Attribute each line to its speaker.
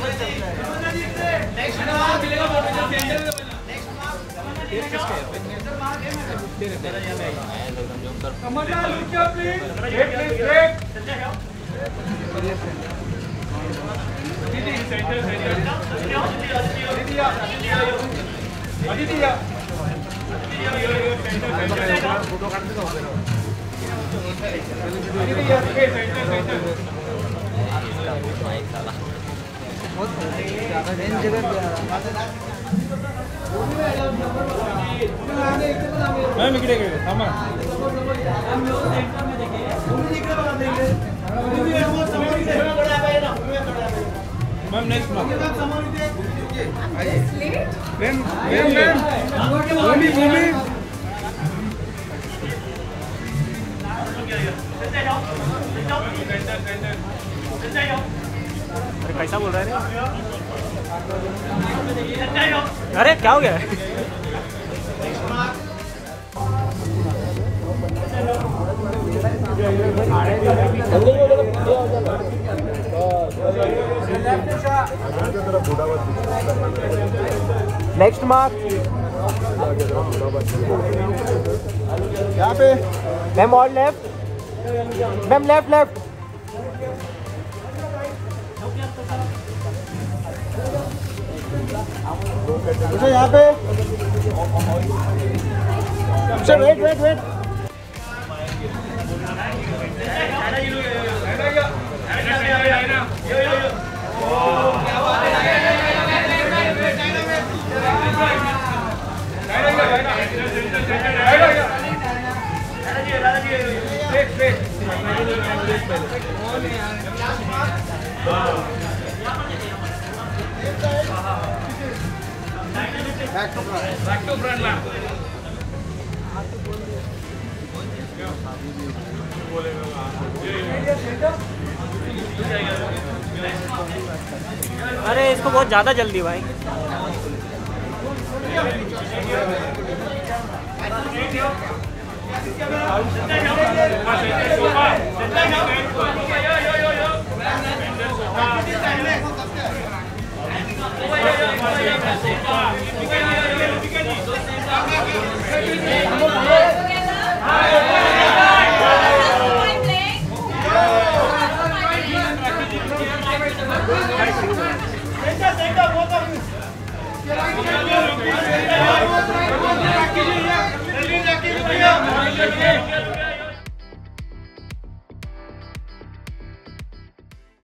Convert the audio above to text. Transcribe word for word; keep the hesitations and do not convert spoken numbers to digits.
Speaker 1: Ma'am इकडे इकडे थांबा ma'am next ma'am ma'am ma'am ma'am Bhumi Bhumi
Speaker 2: अरे कैसा बोल रहा है? अरे क्या हो गया? नेक्स्ट मार्क यहाँ पे मैम और लेफ्ट मैम लेफ्ट लेफ्ट अच्छा यहाँ पे अच्छा wait wait wait
Speaker 1: Back to front. Back to front ला.
Speaker 2: अरे इसको बहुत ज़्यादा जल्दी भाई.
Speaker 1: Jai